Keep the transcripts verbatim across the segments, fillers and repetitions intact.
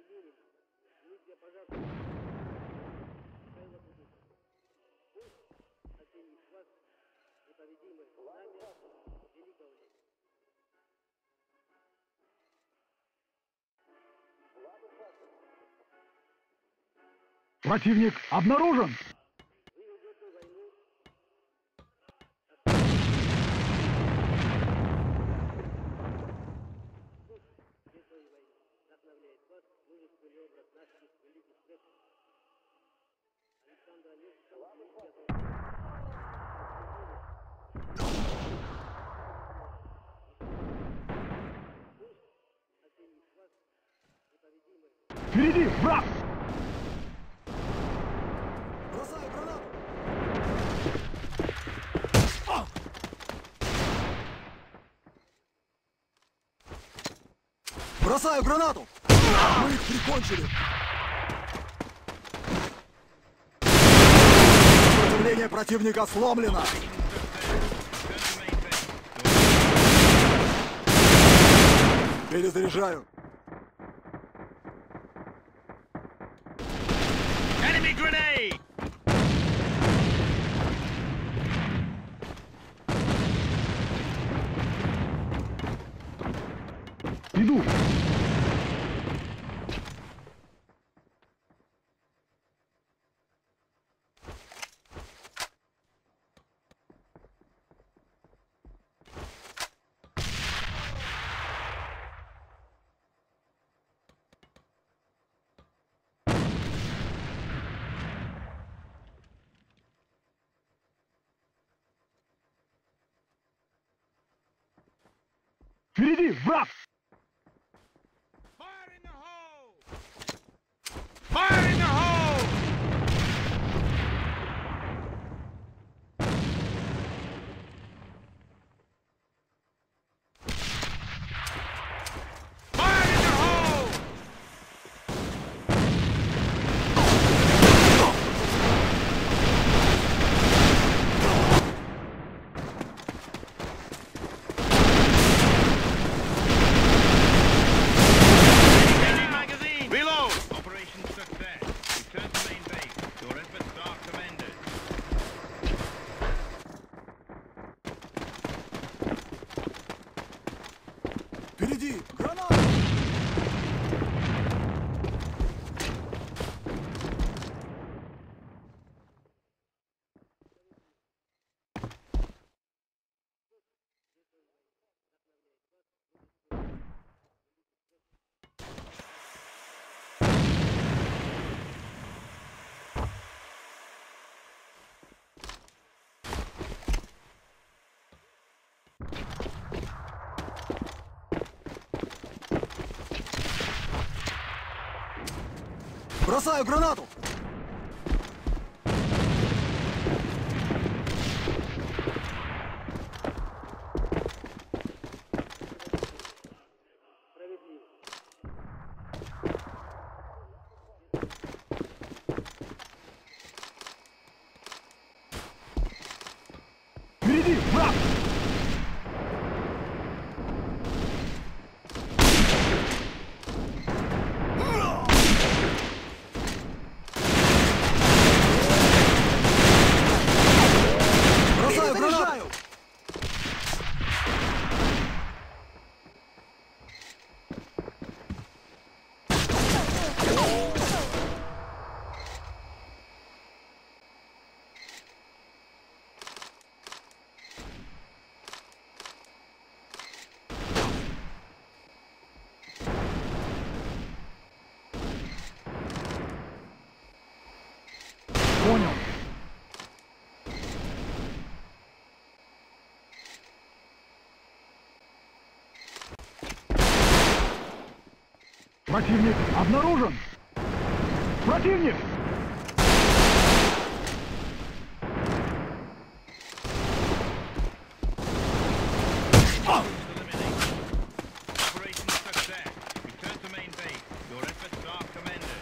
Противник обнаружен! Впереди, враг! Бросаю гранату! Бросаю гранату! Мы их прикончили! Сопротивление противника сломлено! Перезаряжаю! Enemy grenade! Иду! Впереди, враг! Fire in the hole! Fire in the hole! Fire in the hole! Changing magazine! Reload! Operation success. Return to main base. Your efforts are commended. Впереди! Граната! Бросаю гранату! Впереди, враг! Бросаю гранату! Понял. Противник обнаружен! Противник! Operation success. Return to main base. Your efforts are commended.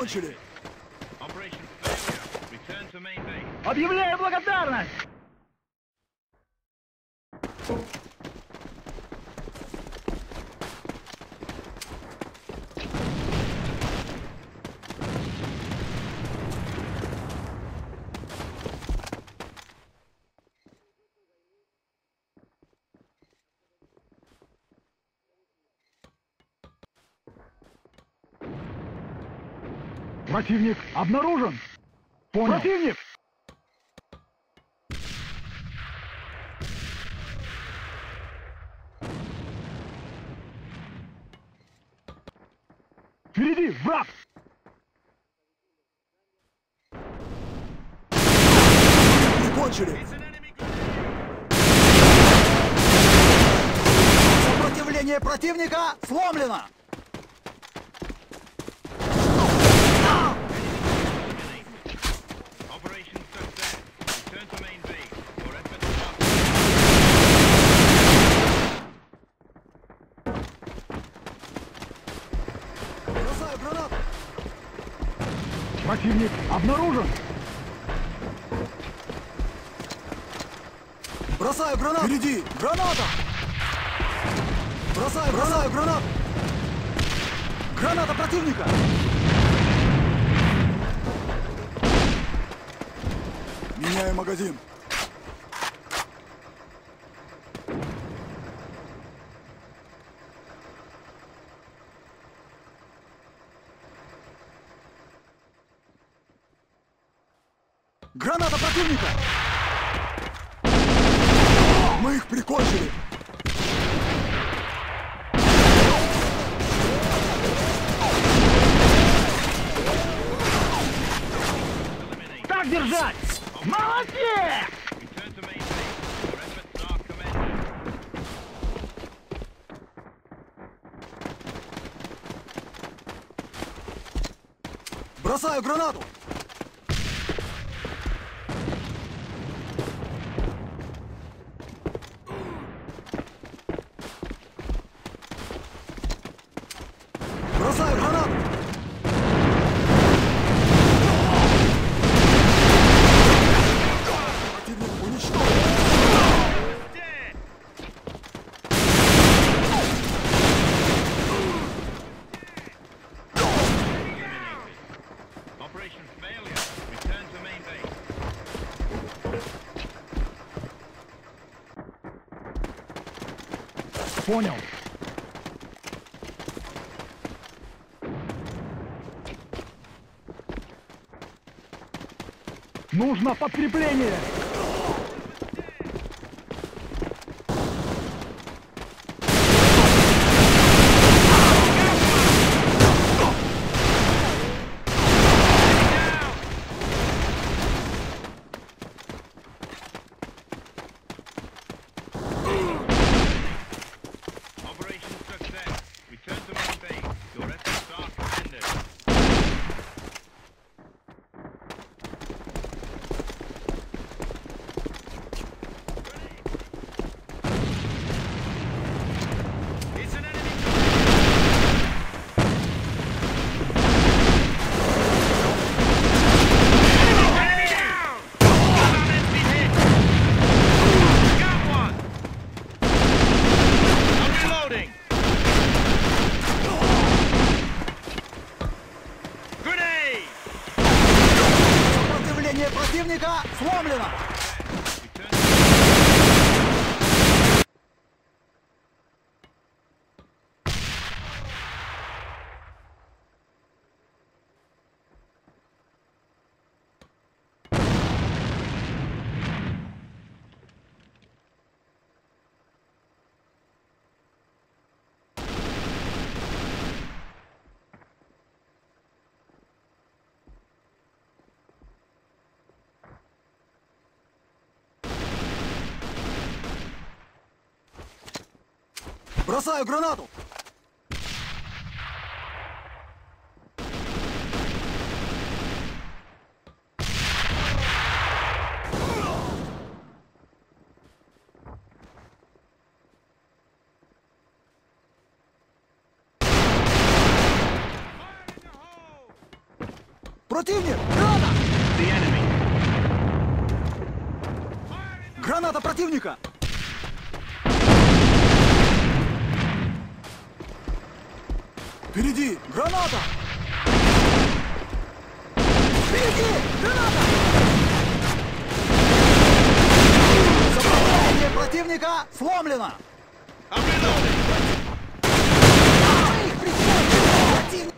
прикончили. Operation failure. Return to main base. Объявляю благодарность! Противник обнаружен! Понял. Противник! Впереди, враг! Прикончили. It's an enemy. Сопротивление противника сломлено. Operation success. Return to main base. Your efforts are Бросаю гранату. Противник обнаружен! Бросаю гранату. Впереди. Граната. Бросаю, бросаю гранату. Граната противника. Меняю магазин. Граната противника. Мы их прикончили. Так держать! Молодец! return to main base. Your efforts are commended. Бросаю гранату. Бросаю гранату. Противник уничтожен. Dead. Eliminated. Operation failure. Return to main base. Понял. Нужно подкрепление! Operation success. Return to main base. Your efforts are commended. It's an enemy. Enemy down! Opponent's been hit. Got one. I'm reloading. Grenade! Сопротивление противника сломлено. Return Бросаю гранату. Fire in the hole! Противник! Граната! The enemy. Граната противника! Впереди! Граната! Впереди! Граната! Сопротивление противника сломлено! I'm reloading. Их преследует! Противник!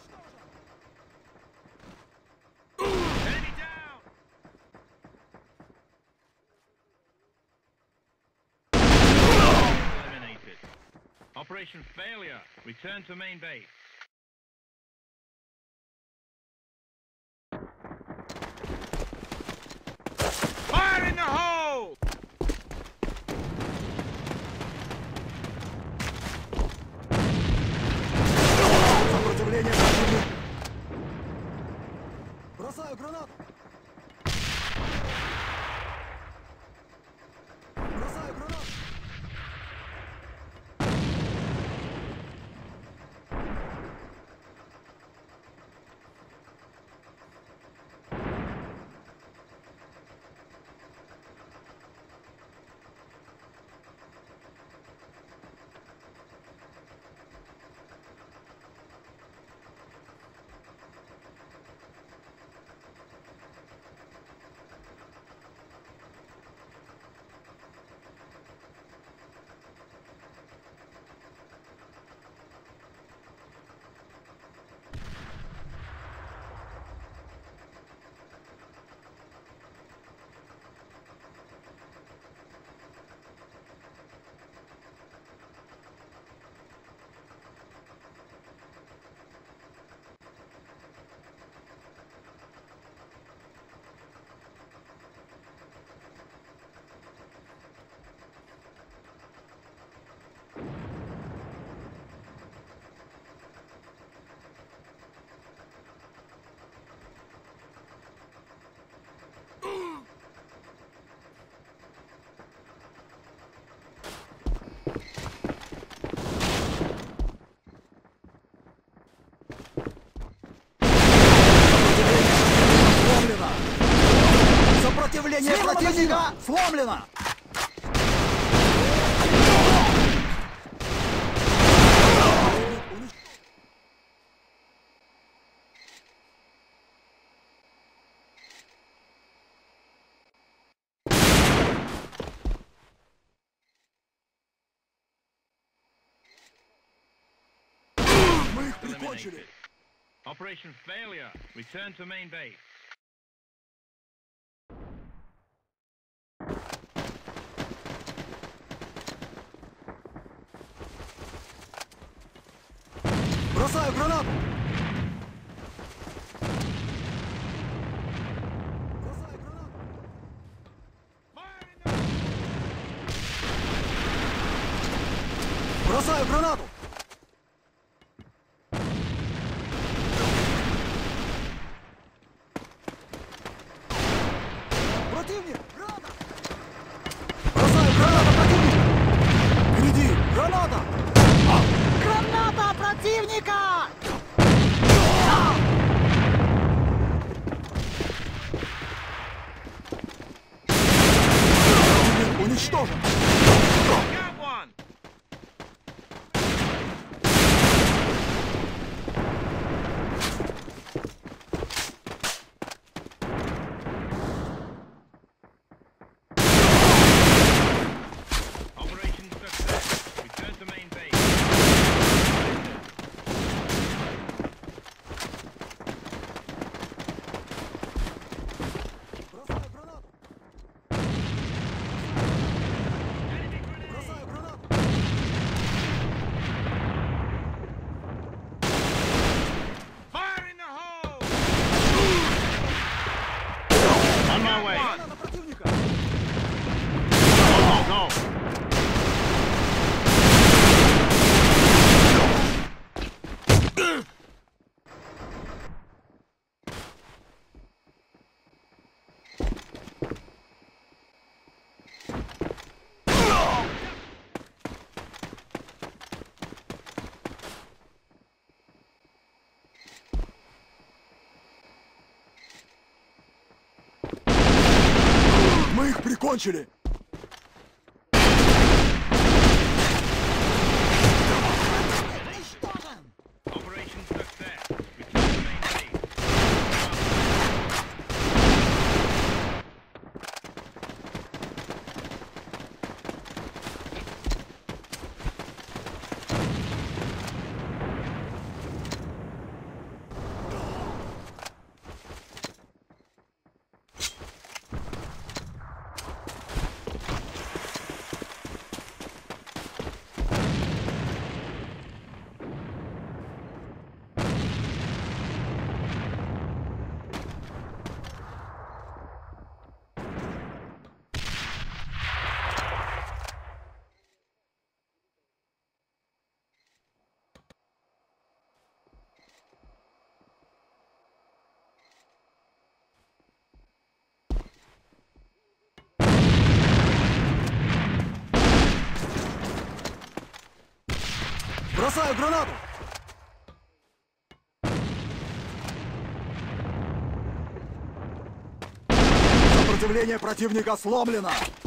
Enemy down. Eliminated. Operation failure. Return to main base. Fire in the hole! Сопротивление противника! Бросаю гранату! Бросаю гранату! Сопротивление противника сломлено! Мы их прикончили! Operation failure. Return to main base. Бросаю гранату! Бросаю гранату! Бросаю гранату! Противник! Граната! Бросаю гранату противника! Впереди! Граната! Граната противника! Уничтожен! Got one. Operation success. Return to main base. Закончили! Operation success. Return to main base. Бросаю гранату! Сопротивление противника сломлено!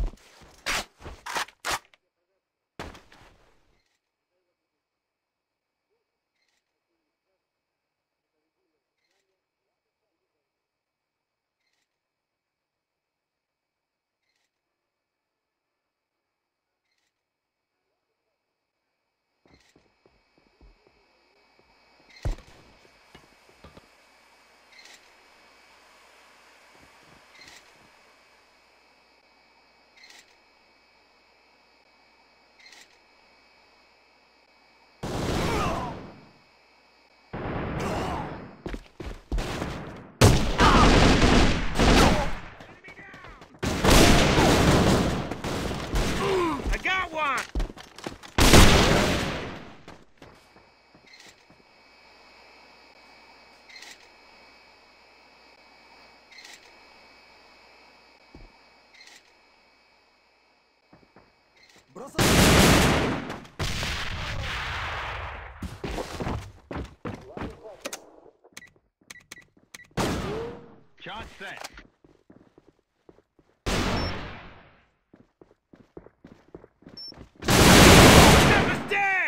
I got one! Бросаю! Charge set. Never dead!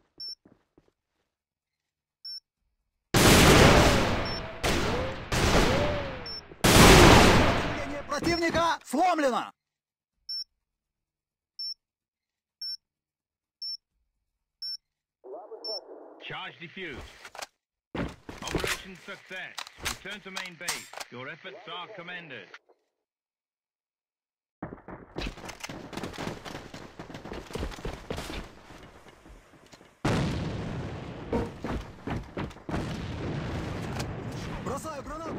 Сопротивление противника сломлено! Charge defused. Operation success. Return to main base. Your efforts are commended. Бросаю гранату!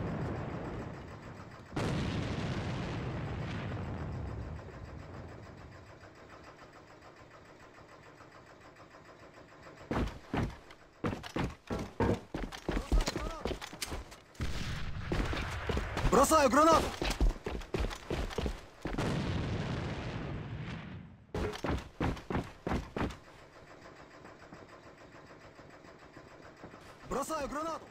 Бросаю гранату! Бросаю гранату!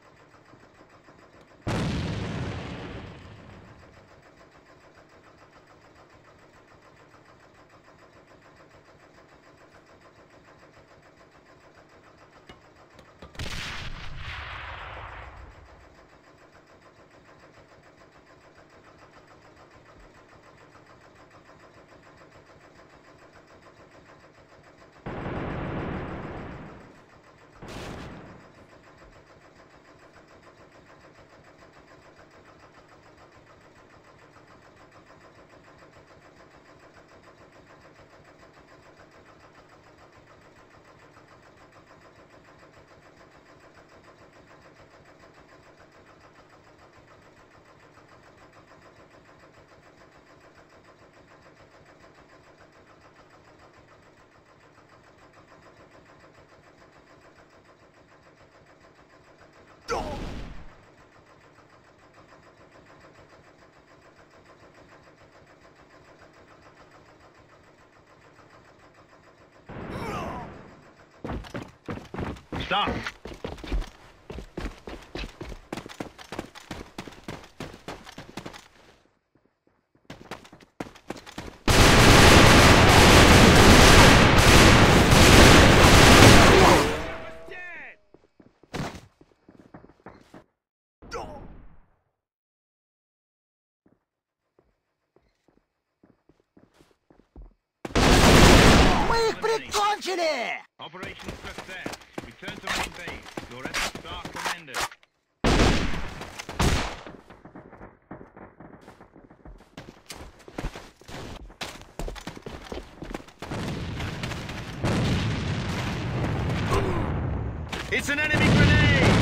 Stop! прикончили! Operation success. Return to main base. Your efforts are commended. It's an enemy grenade!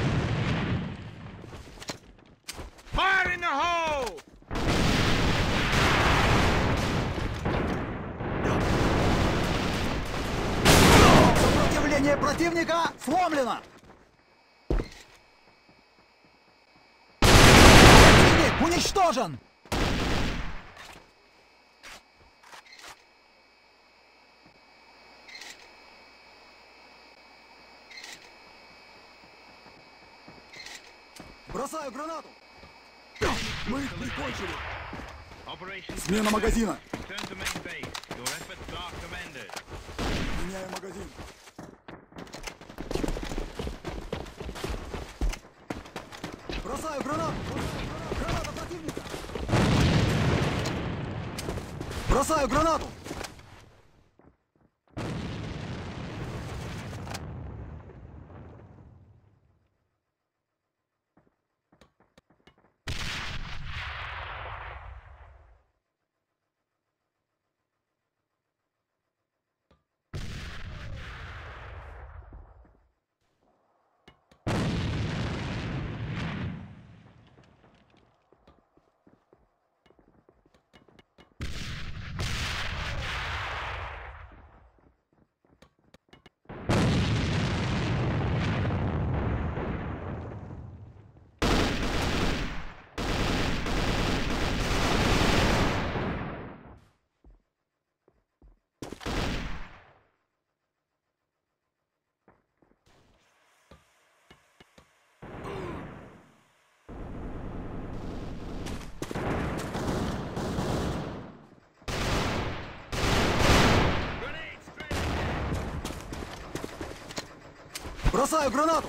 Fire in the hole! Сопротивление противника сломлено! Противник уничтожен! Бросаю гранату! Мы их прикончили! Operation Смена магазина! Return to main base. Your efforts are commended. Меняю магазин! Бросаю гранату! Граната противника! Бросаю гранату! Бросаю гранату!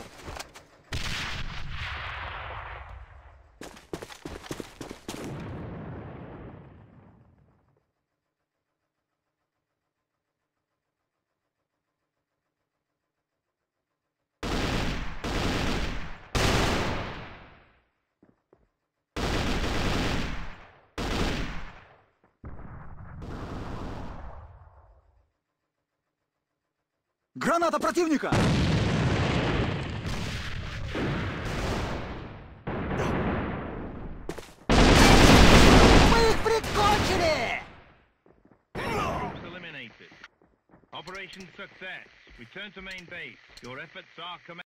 Граната противника! Мы их прикончили! Troops eliminated. Operation success. Return to main base. Your efforts are commended.